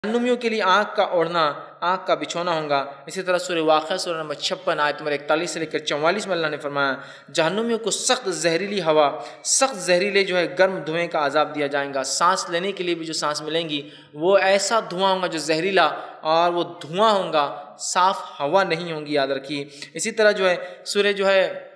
जहन्नुमियों के लिए आँख का ओढ़ना, आँख का बिछौना होगा। इसी तरह सूरह वाक़िआ सूरह नंबर 56 आयत नंबर 41 से लेकर 44 में अल्लाह ने फरमाया जहन्नुमियों को सख्त जहरीली हवा, सख्त जहरीले जो है गर्म धुएँ का अजाब दिया जाएगा। सांस लेने के लिए भी जो सांस मिलेंगी वो ऐसा धुआं होगा जो जहरीला, और वो धुआं होगा, साफ़ हवा नहीं होगी, याद रखिए। इसी तरह जो है सूरह जो है